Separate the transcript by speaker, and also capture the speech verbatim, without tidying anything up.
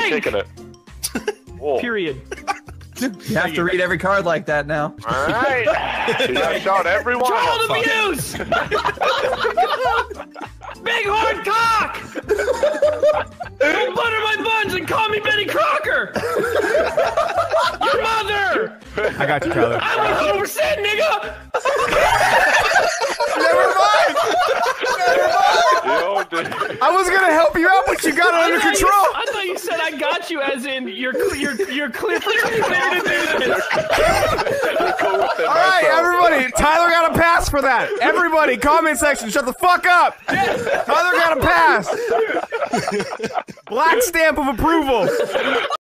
Speaker 1: not taking it. Whoa.
Speaker 2: Period.
Speaker 3: You have to read every card like that now.
Speaker 1: All right. You gotta shout everyone.
Speaker 2: Child abuse! Big hard cock! Don't butter my buns and call me Betty Crocker! Your mother!
Speaker 4: I got you, Tyler.
Speaker 2: I was one hundred percent, nigga!
Speaker 4: Never mind! Never mind!
Speaker 1: Yo, dude.
Speaker 4: I was gonna help you out, but you got it
Speaker 2: I
Speaker 4: under
Speaker 2: thought
Speaker 4: control!
Speaker 2: You, I thought you said I got you, as in you're cl- you're you're clear for clear to do this.
Speaker 4: Alright, everybody, Tyler got a pass for that. Everybody, comment section, shut the fuck up! Tyler got a pass! Black stamp of approval!